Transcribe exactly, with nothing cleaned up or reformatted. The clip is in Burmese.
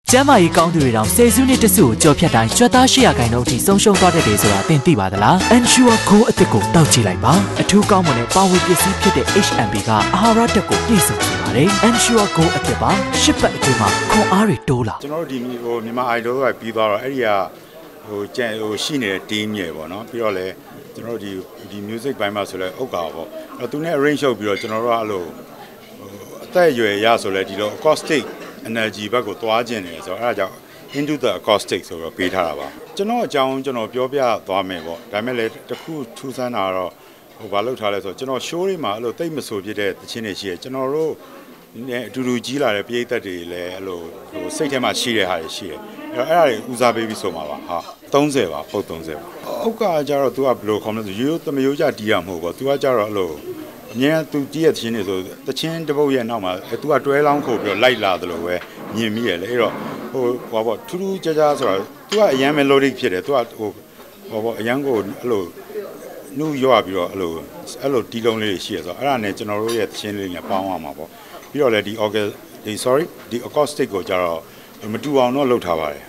ကျမ်းမာရေးကောင်းသူတွေတောင်ဆယ်စုနှစ်တစုကိုကြော်ဖြတ်တိုင်းကြွက်သားရှေ့ရခိုင်နှုန်းအထိဆုံးရှုံးသွားတတ်တယ်ဆိုတာသင်သိပါသလား Ensure Go အသစ်ကိုတောက်ကြည့်လိုက်ပါအထူးကောင်းမွန်တဲ့ပါဝင်ပစ္စည်းဖြစ်တဲ့ H M B ကအာဟာရဓာတ်ကိုပြည့်စုံစေပါတယ် Ensure Go အသစ်ပါရှစ်ပတ်အတွင်းမှာခွန်အားတွေတိုးလာကျွန်တော်တို့ဒီဟိုမြန်မာ idol ကပြီးသွားတော့အဲ့ဒီကဟိုကျန်ဟိုရှိနေတဲ့ team တွေပေါ့နော်ပြီးတော့လည်းကျွန်တော်တို့ဒီဒီ music ဘိုင်းမှာဆိုလဲဥက္ကာပေါ့အဲ့သူနဲ့ arrange လုပ်ပြီးတော့ကျွန်တော်တို့ကအဲ့လိုဟိုအသက်အရွယ်ရဆိုလဲဒီလို acoustic energy ဘက်ကိုသွားခြင်းတယ်ဆိုတော့အဲ့ဒါကြောင့် into the acoustic ဆိုတော့ပေးထားတာပါကျွန်တော်အကြောင်းကျွန်တော်ပြောပြသွားမယ်ပေါ့ဒါပေမဲ့လည်းတခုထူးဆန်းတာတော့ဟိုဘာလုပ်ထားလဲဆိုတော့ကျွန်တော် show တွေမှာအဲ့လိုတိတ်မဆိုဖြစ်တဲ့တခြင်းတွေရှိတယ်ကျွန်တော်တို့နဲ့အတူတူကြီးလာတဲ့ပရိသတ်တွေလည်းအဲ့လိုဟိုစိတ်ထဲမှာရှိတဲ့ဟာတွေရှိတယ်အဲ့တော့အဲ့ဒါတွေဦးစားပေးပြီးဆိုမှာပါဟာသုံးဆယ်ပါပုတ်သုံးဆယ်ပါအောက်ကကျတော့ तू ကဘယ်လိုခေါ်မလဲဆိုရိုးရိုးသမယိုးကြတီးရမဟုတ်ပေါ့ तू ကကျတော့အဲ့လိုအမြဲ तू တီးရတခြင်းတွေဆိုတခြင်းတစ်ပုတ်ရဲ့နောက်မှာ तू ကတွဲလောင်းခုတ်ပြီးတော့လိုက်လာသလိုပဲမြင်မိရလေအဲ့တော့ဟိုဟောပေါ့ထူးထူးခြားခြားဆိုတော့ तू ကအရန် melodic ဖြစ်တယ် तू ကဟိုဟောပေါ့အရန်ကိုအဲ့လိုနှူးရွပြီးတော့အဲ့လိုအဲ့လိုတီးလုံးလေးရှိရဆိုတော့အဲ့ဒါနဲ့ကျွန်တော်တို့ရဲ့တခြင်းလေးတွေပေါင်းရမှာပေါ့ပြီးတော့လေဒီ organ ဒီ sorry ဒီ acoustic ကိုကျတော့မတူအောင်တော့လုပ်ထားပါတယ်